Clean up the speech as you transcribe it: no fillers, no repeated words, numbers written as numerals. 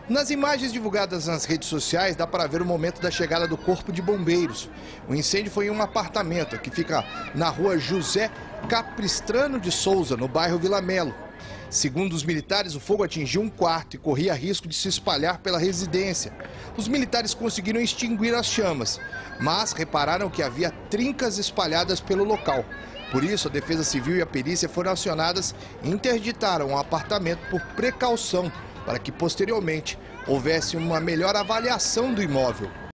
Nas imagens divulgadas nas redes sociais, dá para ver o momento da chegada do Corpo de Bombeiros. O incêndio foi em um apartamento que fica na rua José Capistrano de Souza, no bairro Vila Melo. Segundo os militares, o fogo atingiu um quarto e corria risco de se espalhar pela residência. Os militares conseguiram extinguir as chamas, mas repararam que havia trincas espalhadas pelo local. Por isso, a Defesa Civil e a perícia foram acionadas e interditaram o apartamento por precaução, para que posteriormente houvesse uma melhor avaliação do imóvel.